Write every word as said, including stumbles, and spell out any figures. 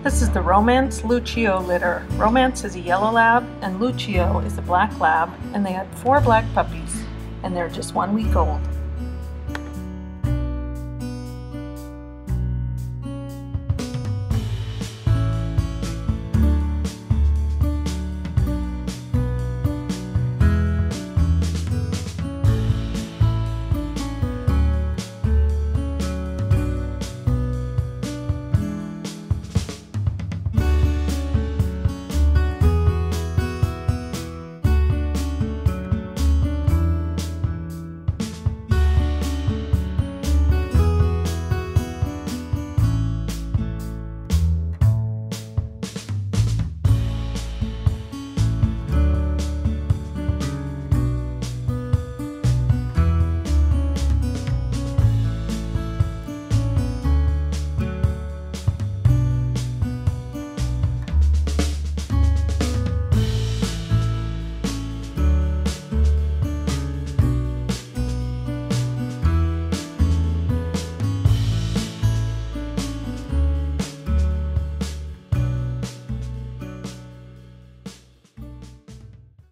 This is the Romance Lucio litter. Romance is a yellow lab and Lucio is a black lab, and they had four black puppies and they're just one week old.